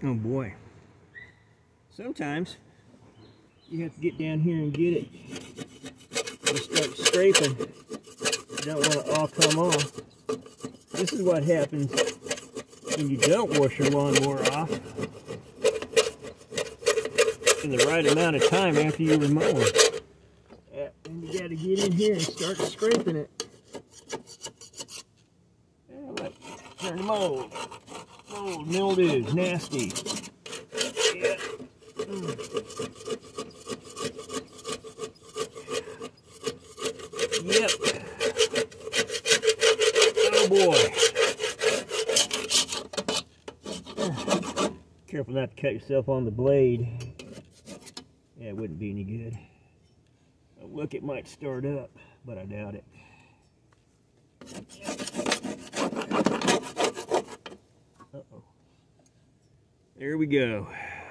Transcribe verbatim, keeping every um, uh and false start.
Oh boy. Sometimes you have to get down here and get it. You start scraping. You don't want to all come off. This is what happens when you don't wash your lawnmower off in the right amount of time after you were mowing. Yeah, and you got to get in here and start scraping it. Yeah, look, turn the mold. Mold, mildew, nasty. Yeah. Mm. Yep. Oh boy. Careful not to cut yourself on the blade. Yeah, it wouldn't be any good. Oh, look, it might start up, but I doubt it. Uh-oh. There we go.